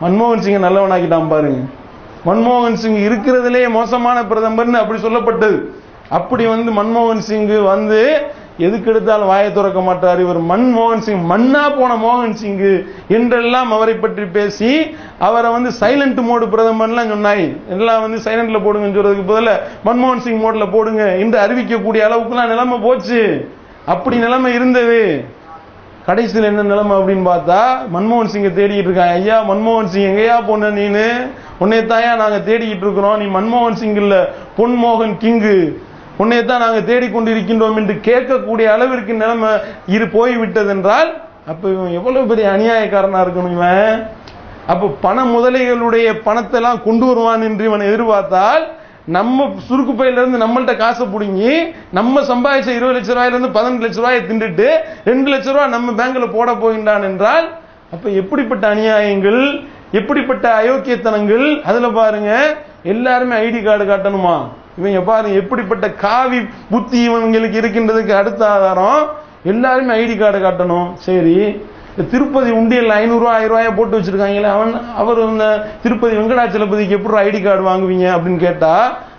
மன்மோகன் சிங் நல்லவனாக்கிட்டான் பாருங்க. மன்மோகன் சிங் இருக்கிறதுலே மோசமான பிரதமர்னு அப்படி சொல்லப்பட்டது. அப்படி மன்மோகன் சிங் எதுக்கு எடுத்தாலும் வாயை திறக்க மாட்டார். இவர் மன்மோகன் சிங், மண்ணா போன மோகன் சிங் என்றெல்லாம் அவரை பற்றி பேசி அவரை சைலண்ட் மோடு பிரதமர்லாம் சொன்னாய். எல்லாம் சைலண்ட்ல போடுங்கன்னு சொல்றதுக்கு பதிலா மன்மோகன் சிங் மோட்ல போடுங்க என்று அறிவிக்கக்கூடிய அளவுக்குலாம் நிலைமை போச்சு. அப்படி நிலைமை இருந்தது. கடைசியில் என்ன நிலைமை அப்படின்னு பார்த்தா மன்மோகன் சிங்கை தேடிக்கிட்டு இருக்காங்க. ஐயா மன்மோகன் சிங் எங்கேயா போன நீனு, உன்னையத்தாயா நாங்க தேடிக்கிட்டு இருக்கிறோம், நீ மன்மோகன் சிங் இல்ல பொன்மோகன் கிங்கு, உன்னையத்தான் நாங்க தேடிக்கொண்டிருக்கின்றோம் என்று கேட்கக்கூடிய அளவிற்கு நிலைமை போய்விட்டது என்றால் அப்ப இவன் எவ்வளவு பெரிய அநியாயக்காரனா இருக்கணும். இவன் அப்ப பண முதலைகளுடைய பணத்தை எல்லாம் கொண்டு வருவான் என்று இவன் எதிர்பார்த்தால் நம்ம சுருக்கு பையில இருந்து நம்மள்ட்ட காசை புடுங்கி நம்ம சம்பாதிச்ச 20 லட்சம் ரூபாயில இருந்து 18 லட்சம் ரூபாயை திண்டுட்டு 2 லட்சம் ரூபாய் நம்ம பேங்க்ல போட போகின்றான் என்றால் அப்ப எப்படிப்பட்ட அநியாயங்கள், எப்படிப்பட்ட அயோக்கியத்தனங்கள். அதுல பாருங்க எல்லாருமே ஐடி கார்டு காட்டணுமா? இவங்க பாருங்க எப்படிப்பட்ட காவி புத்தி இவங்களுக்கு இருக்கின்றதுக்கு அடுத்த ஆதாரம் எல்லாருமே ஐடி கார்டு காட்டணும். சரி, திருப்பதி உண்டியல் 500 ரூபாய் 1000 ரூபாயை போட்டு வச்சிருக்காங்களே, அவர் திருப்பதி வெங்கடாச்சலபதிக்கு எப்படி ஐடி கார்டு வாங்குவீங்க அப்படின்னு கேட்டா